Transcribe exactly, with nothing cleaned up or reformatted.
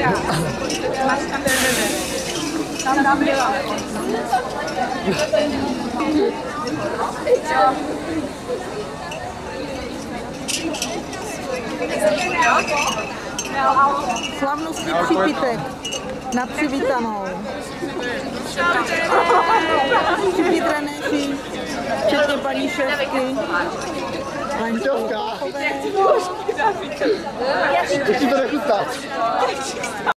Tam tam byla. Slavnostní přípitek na přivítanou. Všichni trenéři, včetně paní šéfky. Šéfka! Jak ti to nechutná?